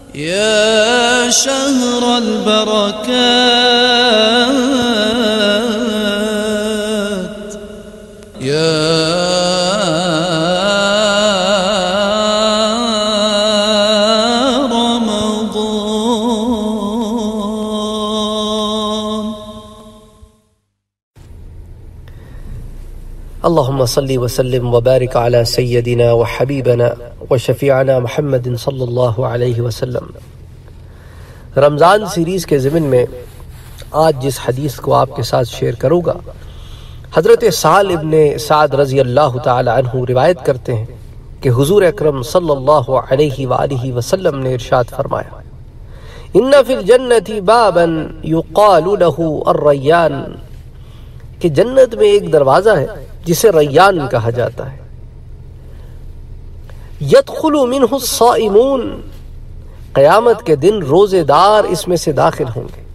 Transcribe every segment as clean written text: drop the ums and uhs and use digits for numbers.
يا شهر البركات يا اللهم صل وسلم وبارك على سيدنا وحبيبنا وشفيعنا محمد صلی اللہ علیہ وسلم۔ رمضان سیریز کے ضمن میں آج جس حدیث کو آپ کے ساتھ شیئر کروں گا، حضرت سہل ابن سعد رضی اللہ تعالی عنہ روایت کرتے ہیں کہ حضور اکرم صلی اللہ علیہ وآلہ وسلم نے ارشاد فرمایا، ان فی الجنت بابا یقال له الریان، کہ جنت میں ایک دروازہ ہے جسے ریان کہا جاتا ہے، یدخل منہ الصائمون، قیامت کے دن روزے دار اس میں سے داخل ہوں گے،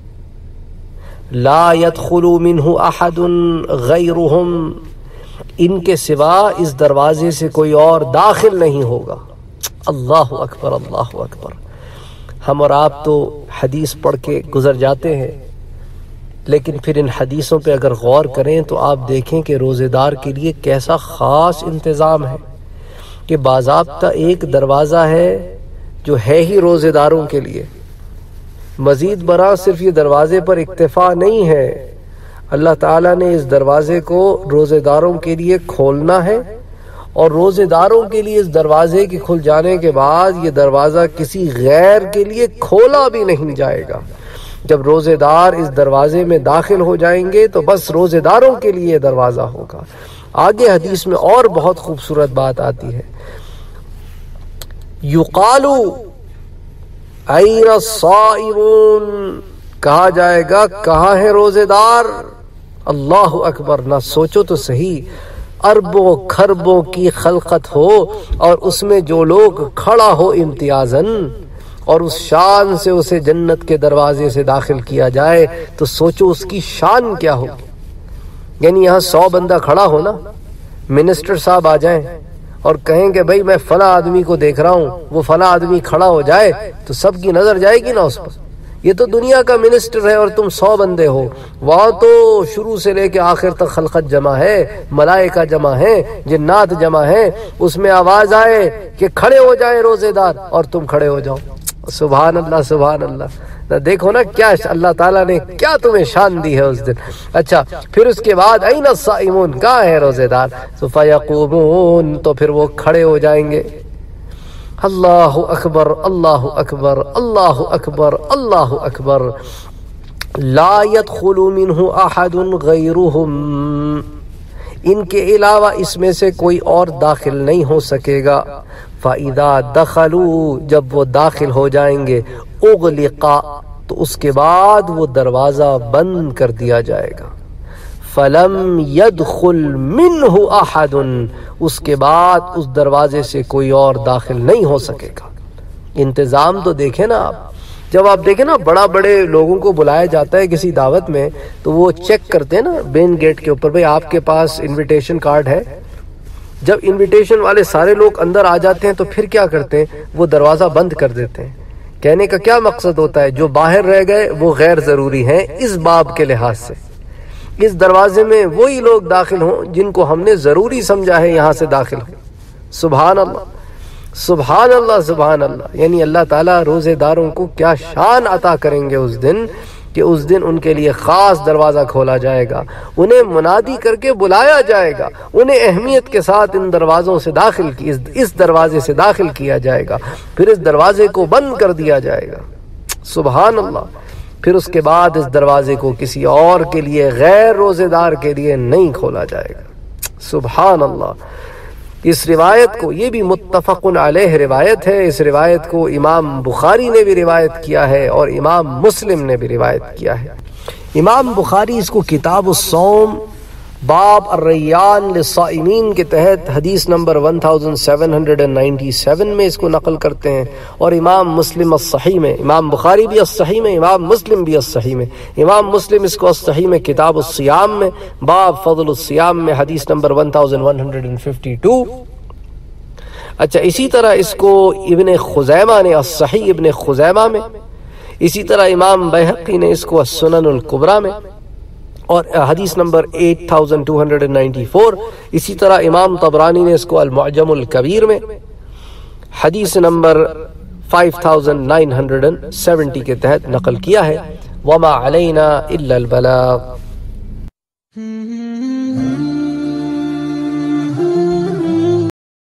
لا يدخل منہ احد غیرہم، ان کے سوا اس دروازے سے کوئی اور داخل نہیں ہوگا۔ اللہ اکبر، اللہ اکبر۔ ہم اور آپ تو حدیث پڑھ کے گزر جاتے ہیں، لیکن پھر ان حدیثوں پہ اگر غور کریں تو آپ دیکھیں کہ روزے دار کے لیے کیسا خاص انتظام ہے، کہ باضابطہ ایک دروازہ ہے جو ہے ہی روزے داروں کے لیے۔ مزید برآں صرف یہ دروازے پر اکتفا نہیں ہے، اللہ تعالیٰ نے اس دروازے کو روزے داروں کے لیے کھولنا ہے، اور روزے داروں کے لیے اس دروازے کے کھل جانے کے بعد یہ دروازہ کسی غیر کے لیے کھولا بھی نہیں جائے گا۔ جب روزے دار اس دروازے میں داخل ہو جائیں گے تو بس روزے داروں کے لیے دروازہ ہوگا۔ آگے حدیث میں اور بہت خوبصورت بات آتی ہے، یقالو این الصائمون، کہا جائے گا کہاں ہے روزے دار؟ اللہ اکبر، نہ سوچو تو صحیح، اربوں کھربوں کی خلقت ہو اور اس میں جو لوگ کھڑا ہو امتیازاً، اور اس شان سے اسے جنت کے دروازے سے داخل کیا جائے تو سوچو اس کی شان کیا ہوگی۔ یعنی یہاں 100 بندہ کھڑا ہو نا، منسٹر صاحب آ جائیں اور کہیں کہ بھئی میں فلاں آدمی کو دیکھ رہا ہوں، وہ فلاں آدمی کھڑا ہو جائے تو سب کی نظر جائے گی نا اس پر۔ یہ تو دنیا کا منسٹر ہے اور تم 100 بندے ہو، وہاں تو شروع سے لے کے آخر تک خلقت جمع ہے، ملائکہ جمع ہیں، جنات جمع ہیں، اس میں آواز آئے کہ کھڑے ہو جائے روزے دار اور تم کھڑے ہو جاؤ۔ سبحان اللہ، سبحان اللہ۔ دیکھو نا کیا اللہ تعالیٰ نے کیا تمہیں شان دی ہے اس دن۔ اچھا، پھر اس کے بعد این الصائمون، کہاں ہے روزے دار؟ فیقومون، تو پھر وہ کھڑے ہو جائیں گے۔ اللہ اکبر، اللہ اکبر، اللہ اکبر، اللہ اکبر۔ لا يدخل منہ احد غیرہم، ان کے علاوہ اس میں سے کوئی اور داخل نہیں ہو سکے گا۔ فَإِذَا دَخَلُوا، جب وہ داخل ہو جائیں گے، اغلقا، تو اس کے بعد وہ دروازہ بند کر دیا جائے گا۔ فَلَمْ يَدْخُلْ مِنْهُ أَحَدٌ، اس کے بعد اس دروازے سے کوئی اور داخل نہیں ہو سکے گا۔ انتظام تو دیکھیں نا آپ، جب آپ دیکھیں نا بڑے لوگوں کو بلایا جاتا ہے کسی دعوت میں تو وہ چیک کرتے ہیں نا مین گیٹ کے اوپر، بھئی آپ کے پاس انویٹیشن کارڈ ہے؟ جب انویٹیشن والے سارے لوگ اندر آ جاتے ہیں تو پھر کیا کرتے ہیں؟ وہ دروازہ بند کر دیتے ہیں۔ کہنے کا کیا مقصد ہوتا ہے؟ جو باہر رہ گئے وہ غیر ضروری ہیں اس باب کے لحاظ سے، اس دروازے میں وہی لوگ داخل ہوں جن کو ہم نے ضروری سمجھا ہے یہاں سے داخل ہوں۔ سبحان اللہ، سبحان اللہ، سبحان اللہ۔ یعنی اللہ تعالیٰ روزے داروں کو کیا شان عطا کریں گے اس دن، کہ اس دن ان کے لیے خاص دروازہ کھولا جائے گا، انہیں منادی کر کے بلایا جائے گا، انہیں اہمیت کے ساتھ ان دروازوں سے داخل اس دروازے سے داخل کیا جائے گا، پھر اس دروازے کو بند کر دیا جائے گا۔ سبحان اللہ۔ پھر اس کے بعد اس دروازے کو کسی اور کے لیے، غیر روزے دار کے لیے نہیں کھولا جائے گا۔ سبحان اللہ۔ اس روایت کو، یہ بھی متفق علیہ روایت ہے، اس روایت کو امام بخاری نے بھی روایت کیا ہے اور امام مسلم نے بھی روایت کیا ہے۔ امام بخاری اس کو کتاب الصوم باب الریان للصائمین کے تحت حدیث نمبر 1797 میں اس کو نقل کرتے ہیں، اور امام مسلم الصحیح میں، امام بخاری بھی الصحیح میں، امام مسلم بھی الصحیح میں، امام مسلم اس کو الصحیح میں کتاب الصیام میں باب فضل الصیام میں حدیث نمبر 1152۔ اچھا اسی طرح اس کو ابن خزیمہ نے الصحیح ابن خزیمہ میں، اسی طرح امام بیہقی نے اس کو السنن الکبریٰ میں، اور حدیث نمبر 8294، اسی طرح امام طبرانی نے اس کو المعجم الکبیر میں حدیث نمبر 5970 کے تحت نقل کیا ہے۔ وما علینا الا البلاغ۔